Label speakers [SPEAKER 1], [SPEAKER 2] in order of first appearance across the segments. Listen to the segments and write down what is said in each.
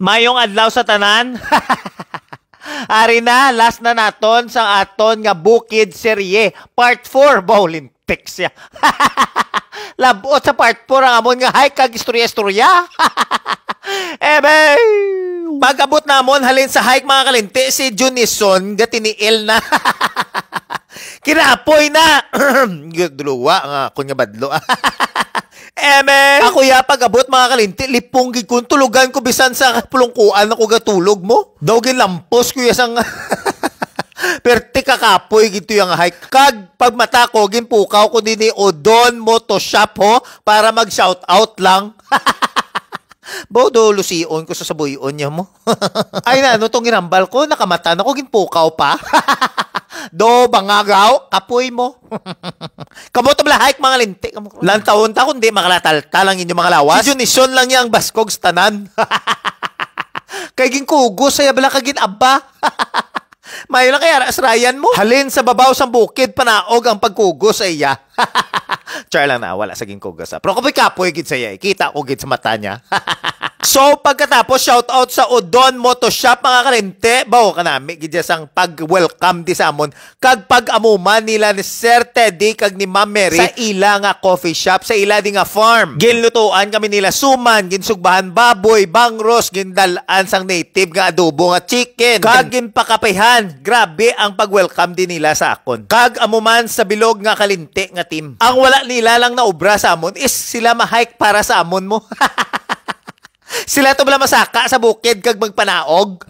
[SPEAKER 1] Mayong adlaw sa tanan. Ari na, last na naton sa aton nga bukid serye. Part 4, bawlin text ya. Labot sa part 4 ang amon nga hike kag istorya-istorya. Ebe, pag-abot namon halin sa hike mga kalinti, si Junison gatiniil na. Kinapoy na. Duluwa nga kun nga badlo. Eme, ako ya pag-abot mga kalinti, lipong gid kun tulugan ko bisan sa pulungkuan ako gatulog mo. Daw gin lampos ko ya sang perti kakapoy gito yung hike. Kag pagmata ko gin pukaw ko dinhi Odon Moto Shop ho para mag-shout out lang. Bodo lusion ko sa sabuyon niya mo. Ay na, ano tong ginambal ko? Nakamata na ko, ginpukaw pa. Do, bangagaw, kapoy mo. Kamoto bala hike mga linti. Lantaon ta kundi makalatalta lang inyo mga lawas. Si Junison lang niya ang baskog sa tanan. Kay ginkugos, saya bala kagin abba. Mayo lang kaya asrayan mo. Halin sa babaw sang bukid, panaog ang pagkugos ay ya. Char lang na, wala sa ginkugos. Pero kapoy gid saya, kita ko gid sa mata niya. So, pagkatapos, shout out sa Odon Moto Shop, mga kalente. Bawo ka nami, gidya sang pag-welcome di sa amon. Kag pag-amuman nila ni Sir Teddy, kag ni Ma'am Mary, sa ila nga coffee shop, sa ila di nga farm. Ginlutuan kami nila suman, ginsugbahan baboy, bangros, gindalaan sang native nga adobo nga chicken. Kag ginpakapihan. Grabe ang pag-welcome din nila sa akon. Kag amuman sa bilog nga kalinte nga team. Ang wala nila lang na obra sa amon is sila ma-hike para sa amon mo. Sila to bala masaka sa bukid kag magpanaog.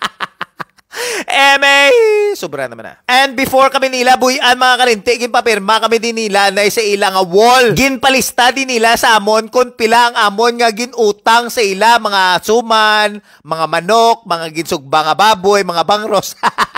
[SPEAKER 1] Eme, sobra naman na. And before kami nila buyan mga kalinti, ginpapirma kami din nila na sa ilang wall. Ginpalista din nila sa amon kung pila ang amon nga ginutang sa ila, mga suman, mga manok, mga ginsugba nga baboy, mga bangros.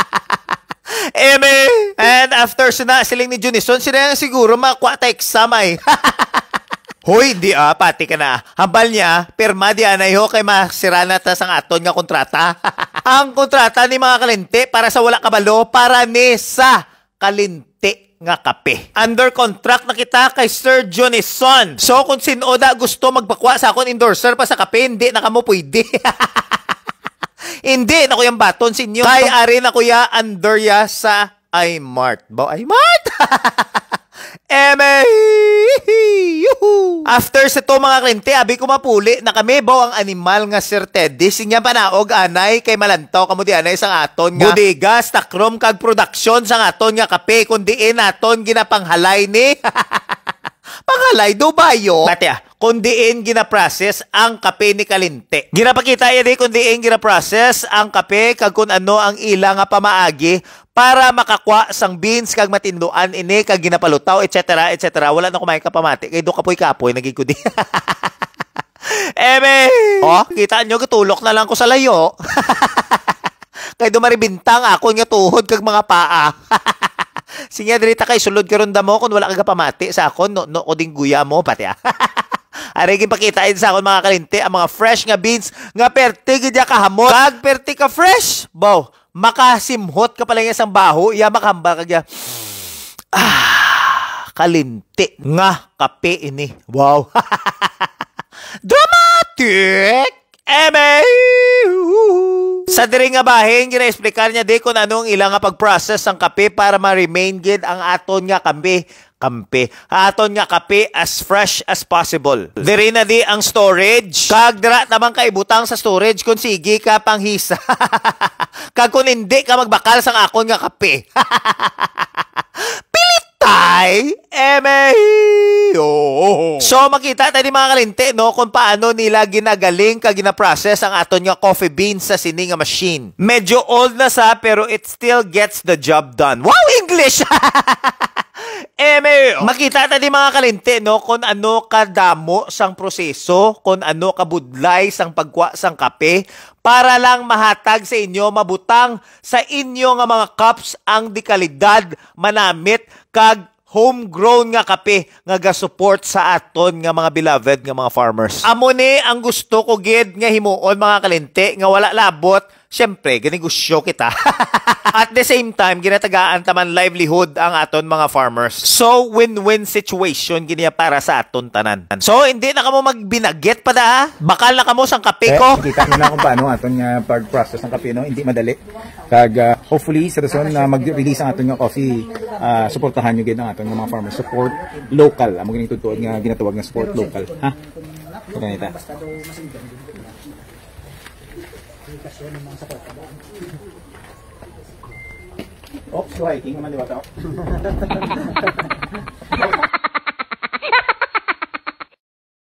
[SPEAKER 1] Eme, and after sina siling ni Junison, sila siguro makuha ta exam ay. Hoy, di pati ka na. Hambal niya, pirma di anay ho kay masira na tas ang aton nga kontrata. Ang kontrata ni mga kalinte para sa wala kabalo, para ni sa kalinte nga kape. Under contract na kita kay Sir Junison. So kung sinoda gusto magpakwa sa akon endorser pa sa kape, hindi na kamo pwede. Hindi na ko yung baton sinyo. Kay ari na kuya under ya sa iMart. Ba iMart? After sa to mga klinte, abi ko mapuli na kami baw ang animal nga Sir Teddy. Sinya panaog anay kay malantaw kamo di anay sang aton nga bodega, stockroom kag production sang aton nga kape kundiin aton ginapanghalay ni. Panghalay do bayo. Pati kundiin gina-process ang kape ni Kalinte. Ginapakita ya di kundiin gina-process ang kape kag kun ano ang ila nga pamaagi para makakwa sang beans kag matinduan ini kag ginapalutaw etc. etc. Wala na kumain kapamati kay do kapoy-kapoy nagigudi. Eme, kita nyo katulok na lang ko sa layo. Kay do maribintang ako nga tuhod kag mga paa. Sinya dirita kay sulod karon damo kun wala kag pamati sa akon no ko ding guya mo pati. Ari gipakitain sa akon mga kalinte ang mga fresh nga beans nga perti gid ya kahamot. Kag perti ka fresh. Bow, makasimhot ka pala nga sang baho, iya makahambal kag ya. Kalinti nga kape ini. Wow. Dramatic. Eme. Sa diri nga bahin, gina-explicar niya di kung anong ilang nga pag-process ang kape para ma-remain gid ang aton nga kape. Aton nga kape as fresh as possible. Diri na di ang storage. Kag dira tamang kaibutang sa storage kung sige ka panghisa. Kag kung hindi ka magbakal sang akon nga kape. Pilitay! Eme! So makita tayo mga kalinte no kung paano nila ginagaling kag gina-process ang aton nga coffee beans sa sini nga machine. Medyo old na sa pero it still gets the job done. Wow, English! Makita tayo mga kalinte no kung ano kadamo sang proseso, kung ano kabudlay sang pagkuha sang kape para lang mahatag sa inyo, mabutang sa inyo nga mga cups ang dekalidad, manamit kag homegrown nga kape nga ga-support sa aton nga mga beloved nga mga farmers. Amo ni ang gusto ko gid nga himuon mga kalinte nga wala labot Siyempre, ganegosyo kita. At the same time, ginatagaan taman livelihood ang aton mga farmers. So, win-win situation giniya para sa aton tanan. So, hindi na kamo magbinaget pa da. Bakal na kamo sang kape ko.
[SPEAKER 2] Kita nyo na kung paano aton nga pag-process ng kape, no? Hindi madali. Kag, hopefully, sa rason na mag-release ang aton nga coffee, supportahan nyo gid ang aton nga mga farmers. Support local. Amo ginitutuod nga ginatawag nga support local. Ha? Ganita. Oops, hiking naman di ba ito?